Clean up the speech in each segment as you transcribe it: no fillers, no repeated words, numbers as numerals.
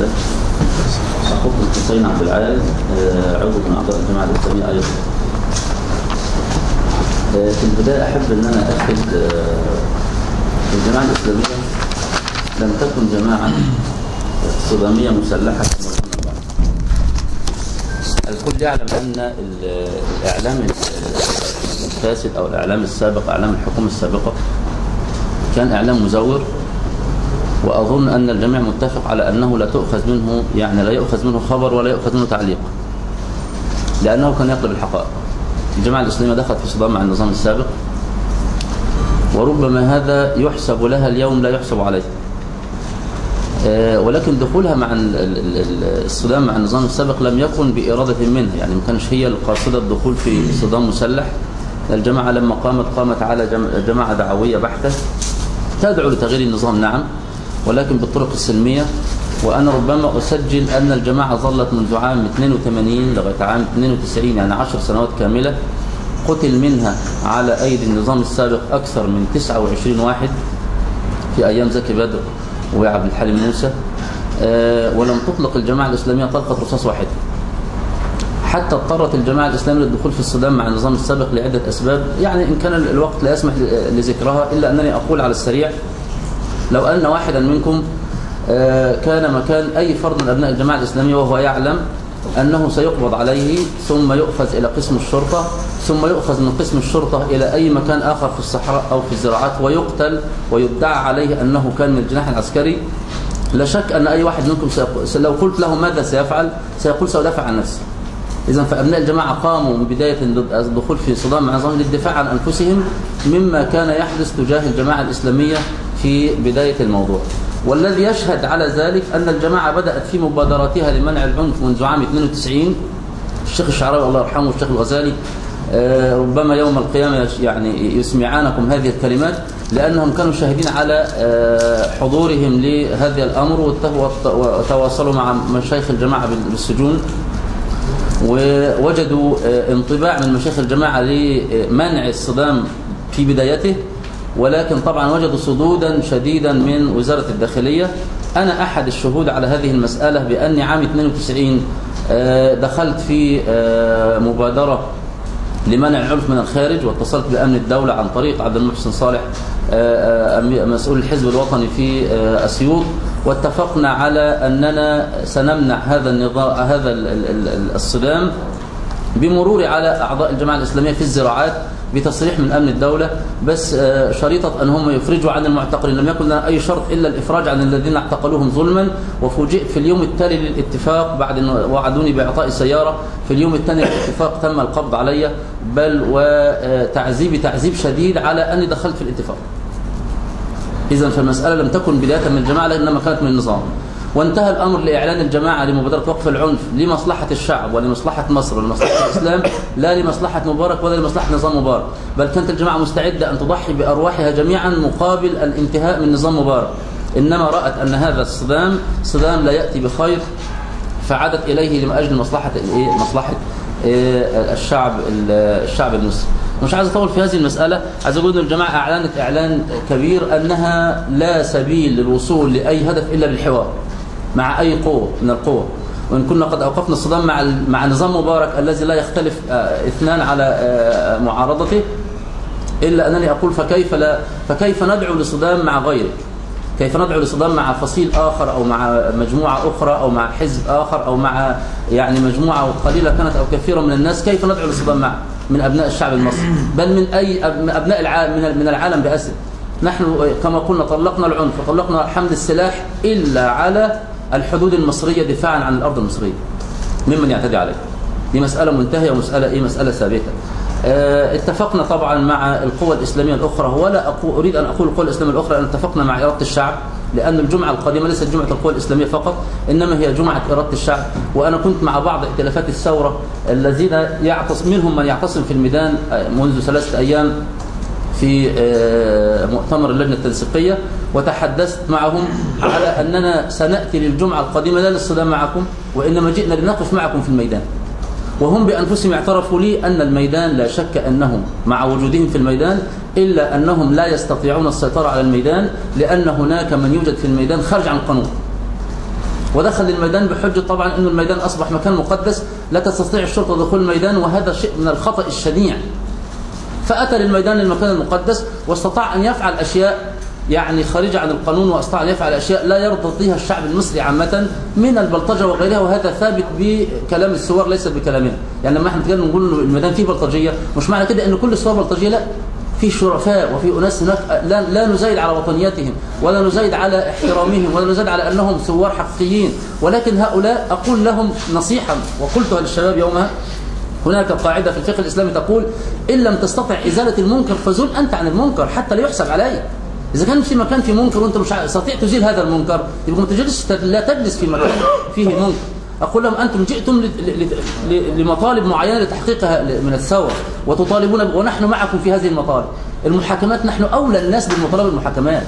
الله. أخوكم حسين عبد العال، عضو من أعضاء الجماعة الإسلامية أيضا. في البداية أحب أن أنا أكد الجماعة الإسلامية لم تكن جماعة صدامية مسلحة كما قلنا بعض. الكل يعلم أن الإعلام الفاسد أو الإعلام السابق، إعلام الحكومة السابقة، كان إعلام مزور، وأظن أن الجميع متفق على أنه لا تؤخذ منه، يعني لا يؤخذ منه خبر ولا يؤخذ منه تعليق، لأنه كان يقلب الحقائق. الجماعة الإسلامية دخلت في صدام مع النظام السابق، وربما هذا يحسب لها اليوم لا يحسب عليه، ولكن دخولها مع الصدام مع النظام السابق لم يكن بإرادة منها، يعني ما كانش هي القاصدة الدخول في صدام مسلح. الجماعة لما قامت على جماعة دعوية بحتة تدعو لتغيير النظام، نعم، ولكن بالطرق السلمية. وأنا ربما أسجل أن الجماعة ظلت منذ عام 82 لغاية عام 92، يعني 10 سنوات كاملة، قتل منها على أيدي النظام السابق أكثر من 29 واحد في أيام زكي بدر وعبد الحليم موسى، ولم تطلق الجماعة الإسلامية طلقة رصاص واحدة. حتى اضطرت الجماعة الإسلامية للدخول في الصدام مع النظام السابق لعدة أسباب، يعني إن كان الوقت لا يسمح لذكرها، إلا أنني أقول على السريع: لو أن واحدا منكم كان مكان أي فرد من أبناء الجماعة الإسلامية وهو يعلم أنه سيقبض عليه ثم يؤخذ إلى قسم الشرطة، ثم يؤخذ من قسم الشرطة إلى أي مكان آخر في الصحراء أو في الزراعات ويقتل ويدعى عليه أنه كان من الجناح العسكري، لا شك أن أي واحد منكم لو قلت له ماذا سيفعل سيقول سأدافع عن نفسي. إذن فأبناء الجماعة قاموا من بداية الدخول في صدام مع النظام للدفاع عن أنفسهم مما كان يحدث تجاه الجماعة الإسلامية في بداية الموضوع. والذي يشهد على ذلك أن الجماعة بدأت في مبادراتها لمنع العنف منذ عام 92. الشيخ الشعراوي الله يرحمه والشيخ الغزالي ربما يوم القيامة يعني يسمعانكم هذه الكلمات، لأنهم كانوا شاهدين على حضورهم لهذا الأمر، وتواصلوا مع مشايخ الجماعة بالسجون، ووجدوا انطباع من مشايخ الجماعة لمنع الصدام في بدايته، ولكن طبعا وجدوا صدودا شديدا من وزارة الداخلية. أنا أحد الشهود على هذه المسألة، بأني عام 92 دخلت في مبادرة لمنع العنف من الخارج، واتصلت بأمن الدولة عن طريق عبد المحسن صالح مسؤول الحزب الوطني في أسيوط، واتفقنا على أننا سنمنع هذا الصدام بمرور على أعضاء الجماعة الإسلامية في الزراعات بتصريح من أمن الدولة، بس شريطة أن هم يفرجوا عن المعتقلين. لم يكن لنا أي شرط إلا الإفراج عن الذين اعتقلوهم ظلما. وفوجئت في اليوم التالي للاتفاق، بعد أن وعدوني بإعطاء سيارة، في اليوم الثاني للاتفاق تم القبض علي، بل وتعذيب شديد على أني دخلت في الاتفاق. إذن فالمسألة لم تكن بداية من الجماعة، إنما كانت من النظام. وانتهى الأمر لإعلان الجماعة لمبادرة وقف العنف لمصلحة الشعب ولمصلحة مصر ولمصلحة الإسلام، لا لمصلحة مبارك ولا لمصلحة نظام مبارك، بل كانت الجماعة مستعدة أن تضحي بأرواحها جميعا مقابل الانتهاء من نظام مبارك. إنما رأت أن هذا صدام لا يأتي بخير، فعادت إليه لأجل مصلحة الشعب المصري. مش عايز أطول في هذه المسألة، عايز أقول أن الجماعة أعلنت إعلان كبير أنها لا سبيل للوصول لأي هدف إلا بالحوار مع أي قوة من القوى. وإن كنا قد أوقفنا الصدام مع نظام مبارك الذي لا يختلف اثنان على معارضته، إلا أنني أقول فكيف ندعو لصدام مع غيره؟ كيف ندعو لصدام مع فصيل آخر أو مع مجموعة أخرى أو مع حزب آخر أو مع يعني مجموعة قليلة كانت أو كثيرة من الناس؟ كيف ندعو لصدام معه من أبناء الشعب المصري، بل من أبناء العالم من العالم بأسره؟ نحن كما قلنا طلقنا العنف وطلقنا حمل السلاح إلا على الحدود المصرية دفاعا عن الأرض المصرية ممن يعتدي عليه. دي مسألة منتهية ومسألة مسألة ثابتة. اتفقنا طبعا مع القوى الإسلامية الأخرى، ولا أريد أن أقول القوى الإسلامية الأخرى، أن اتفقنا مع إرادة الشعب، لأن الجمعة القادمة ليست جمعة القوى الإسلامية فقط، إنما هي جمعة إرادة الشعب. وأنا كنت مع بعض ائتلافات الثورة الذين منهم من يعتصم في الميدان منذ 3 أيام في مؤتمر اللجنة التنسيقية، وتحدثت معهم على أننا سنأتي للجمعة القادمة لا للصدام معكم، وإنما جئنا لنقف معكم في الميدان. وهم بأنفسهم اعترفوا لي أن الميدان لا شك أنهم مع وجودهم في الميدان، إلا أنهم لا يستطيعون السيطرة على الميدان، لأن هناك من يوجد في الميدان خارج عن القانون. ودخل الميدان بحجة طبعا أن الميدان أصبح مكان مقدس لا تستطيع الشرطة دخول الميدان، وهذا شيء من الخطأ الشنيع. فأتى للميدان المكان المقدس واستطاع أن يفعل أشياء يعني خارجة عن القانون، واستطاع أن يفعل أشياء لا يرضى بها الشعب المصري عامة من البلطجة وغيرها، وهذا ثابت بكلام الثوار ليس بكلامنا. يعني لما احنا نتكلم نقول الميدان فيه بلطجية مش معنى كده أن كل الثوار بلطجية، لا، في شرفاء وفي أناس هناك لا نزايد على وطنيتهم ولا نزايد على احترامهم ولا نزايد على أنهم ثوار حقيقيين، ولكن هؤلاء أقول لهم نصيحة وقلتها للشباب يومها: هناك قاعدة في الفقه الإسلامي تقول: إن لم تستطع إزالة المنكر فزل أنت عن المنكر حتى لا يحسب عليه. إذا كان في مكان في منكر وأنت مش تستطيع تزيل هذا المنكر، يبقى ما تجلس، لا تجلس في مكان فيه منكر. أقول لهم: أنتم جئتم لمطالب معينة لتحقيقها من الثورة وتطالبون، ونحن معكم في هذه المطالب. المحاكمات، نحن أولى الناس بالمطالب المحاكمات،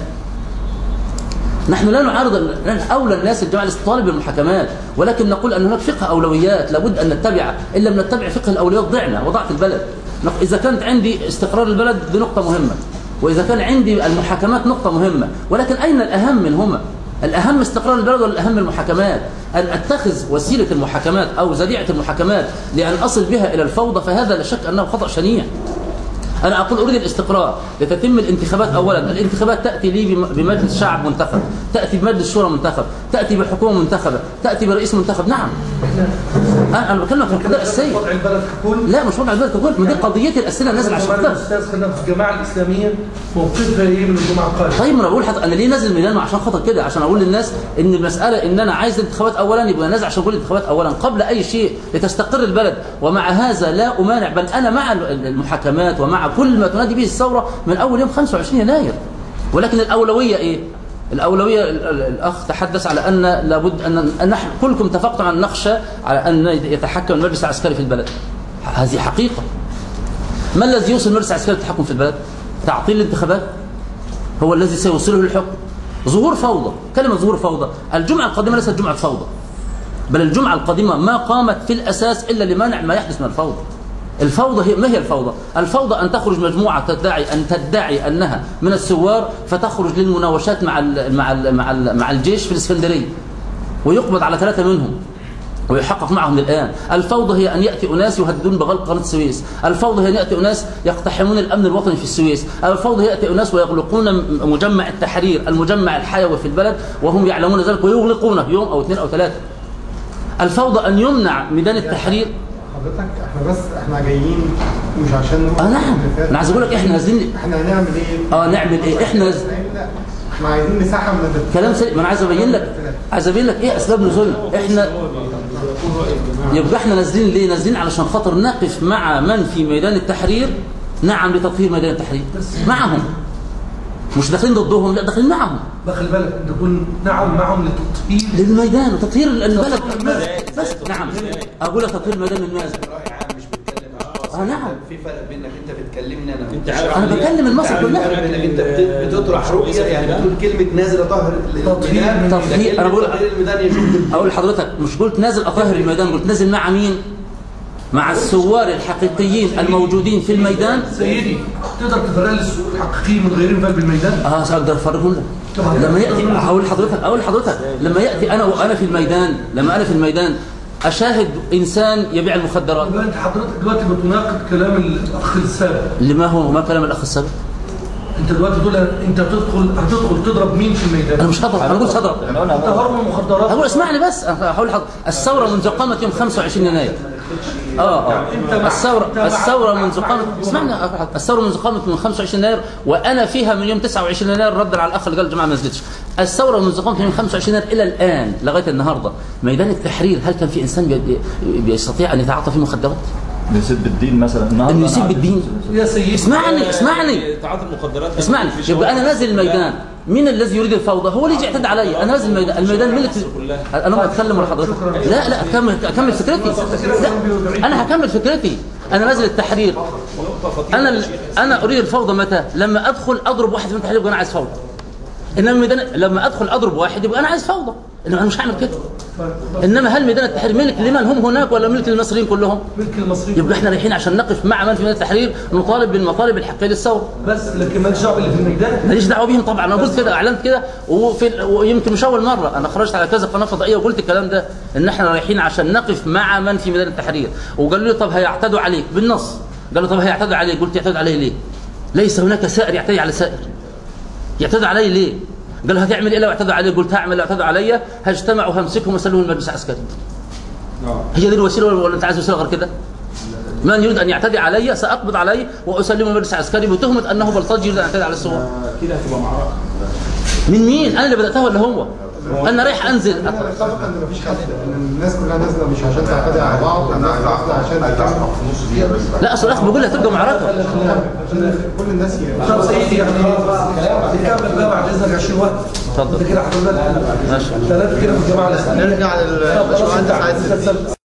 نحن لا نعارض، أولى الناس الجماعة تطالب بالمحاكمات، ولكن نقول أن هناك فقه أولويات لابد أن نتبعه. إن لم نتبع فقه الأولويات ضعنا وضعت البلد. إذا كانت عندي استقرار البلد دي نقطة مهمة، وإذا كان عندي المحاكمات نقطة مهمة، ولكن أين الأهم منهما؟ الأهم استقرار البلد ولا الأهم المحاكمات؟ أن أتخذ وسيلة المحاكمات أو ذريعة المحاكمات لأن أصل بها إلى الفوضى، فهذا لا شك أنه خطأ شنيع. أنا أقول أريد الاستقرار لتتم الانتخابات. أولا الانتخابات تأتي لي بمجلس شعب منتخب، تأتي بمجلس شورى منتخب، تأتي بحكومة منتخبة، تأتي برئيس منتخب. نعم، أنا بكلمك في القضاء السيء. وضع البلد ككل؟ لا، مش وضع البلد ككل، ما دي قضيتي الأسئلة نازل عشان كده. الأستاذ خلينا في الجماعة الإسلامية موقفها إيه من الجماعة القادمة؟ طيب، ما أنا بقول أنا ليه نازل الميدان عشان خاطر كده، عشان أقول للناس إن المسألة إن أنا عايز انتخابات أولا، يبقى نازل عشان أقول انتخابات أولا قبل أي شيء لتستقر البلد. ومع هذا لا أمانع، بل أنا مع المحاكمات ومع كل ما تنادي به الثورة من أول يوم 25 يناير. ولكن الأولوية إيه؟ الأولوية الأخ تحدث على أن لابد أن نحن كلكم اتفقتم أن نخشى على أن يتحكم المجلس العسكري في البلد. هذه حقيقة. ما الذي يوصل المجلس العسكري للتحكم في البلد؟ تعطيل الانتخابات هو الذي سيوصله للحكم. ظهور فوضى، كلمة ظهور فوضى. الجمعة القادمة ليست جمعة فوضى، بل الجمعة القادمة ما قامت في الأساس إلا لمنع ما يحدث من الفوضى. الفوضى ما هي الفوضى؟ الفوضى أن تخرج مجموعة تدعي أنها من الثوار، فتخرج للمناوشات مع الجيش في الإسكندرية ويقبض على 3 منهم ويحقق معهم الآن. الفوضى هي أن يأتي أناس يهددون بغلق قناة السويس. الفوضى هي أن يأتي أناس يقتحمون الأمن الوطني في السويس. الفوضى هي يأتي أناس ويغلقون مجمع التحرير، المجمع الحيوي في البلد، وهم يعلمون ذلك ويغلقونه يوم أو 2 أو 3. الفوضى أن يمنع ميدان التحرير. حضرتك احنا جايين مش عشان نعم، انا عايز اقول لك احنا نازلين. احنا هنعمل ايه؟ نعمل ايه؟ احنا عايزين مساحه من كلام سليم. ما انا عايز ابين لك ايه اسباب نزولنا. احنا يبقى احنا نازلين ليه؟ نازلين علشان خاطر نقف مع من في ميدان التحرير. نعم، لتطهير ميدان التحرير، معهم، مش داخلين ضدهم، لا، داخلين معهم. داخل بالك انت تقول نعم معهم للتطهير للميدان وتطهير البلد بس. نعم، اقول لك تطهير الميدان من ماذا؟ نعم، في فرق بينك انت بتكلمني انا بكلم المصري كلها. انت بتطرح رؤيه، يعني بتقول كلمه نازل اطهر تطهير. انا بقول اقول لحضرتك مش قلت نازل اطهر الميدان، قلت نازل مع مين؟ مع الثوار الحقيقيين الموجودين في الميدان. سيدي، تقدر تفرق لي الثوار الحقيقيين من غيرهم في الميدان؟ اقدر افرقهم لك. لما ياتي اقول لحضرتك لما ياتي انا في الميدان، لما انا في الميدان أشاهد إنسان يبيع المخدرات. أنت حضرتك دلوقتي بتناقض كلام الأخ السابق. ما كلام الأخ السابق؟ أنت دلوقتي تقول أنت هتدخل تضرب مين في الميدان؟ أنا مش هضرب، أنا بقول هضرب. أنت هرب المخدرات. أقول اسمعني بس، هقول لحضرتك الثورة منذ قامت يوم 25 يناير. الثورة منذ قامت، اسمعني، الثورة منذ قامت من 25 يناير، وأنا فيها من يوم 29 يناير، ردا على الأخ اللي قال الجماعة ما نزلتش. الثورة منذ قامت من 25 يناير إلى الآن لغاية النهاردة. ميدان التحرير هل كان في إنسان بيستطيع أن يتعاطى فيه مخدرات؟ يسب الدين مثلا. أن يسب الدين. يا سيدي اسمعني تعاطي المخدرات. اسمعني، يبقى أنا نازل الميدان. مين الذي يريد الفوضى؟ هو اللي يجي يعتدي علي. أنا نازل الميدان مين أنا ما أتكلم مع حضرتك. لا، أكمل فكرتي. لا، أنا هكمل فكرتي. أنا نازل التحرير. أنا أريد الفوضى متى؟ لما أدخل أضرب واحد من التحرير يبقى أنا عايز فوضى. إنما الميدان لما أدخل أضرب واحد يبقى أنا عايز فوضى. إنما أنا مش هعمل كده. انما هل ميدان التحرير ملك لمن هم هناك ولا ملك للمصريين كلهم؟ ملك المصريين. يبقى احنا رايحين عشان نقف مع من في ميدان التحرير نطالب بالمطالب الحقيقيه للثوره. بس لكن مالكش دعوه باللي في الميدان. ماليش دعوه بيهم طبعا، انا قلت كده، اعلنت كده، ويمكن مش اول مره انا خرجت على كذا قناه فضائيه وقلت الكلام ده، ان احنا رايحين عشان نقف مع من في ميدان التحرير. وقالوا لي طب هيعتدوا عليك بالنص، قالوا طب هيعتدوا عليك، قلت يعتدوا علي ليه؟ ليس هناك سائر يعتدي على سائر. يعتدوا علي ليه؟ قالوا هتعمل ايه لو اعتدوا علي؟ قلت هعمل لو اعتدوا علي هجتمع وهمسكهم واسلمهم المجلس العسكري. هي دي الوسيله ولا انت عايز وسيله غير كده؟ من يريد ان يعتدي علي ساقبض عليه واسلمه المجلس العسكري بتهمه انه بلطجي يريد ان يعتدي على الثوار. كده هتبقى معركه. من مين؟ انا اللي بداتها ولا هو؟ انا رايح انزل. انا اتفق ان مفيش حد، ان الناس كلها نازله مش عشان تعتدي على بعض، الناس نازله عشان تكمل. لا اصل الاخ بيقول لي هتبقى معركه. كل الناس طب سيدي يعني نكمل بقى بعد اذنك 20 وقت. اتفضل. انت كده حضرتك ماشي. 3 كده في الجماعه. نرجع للباشمهندس عايز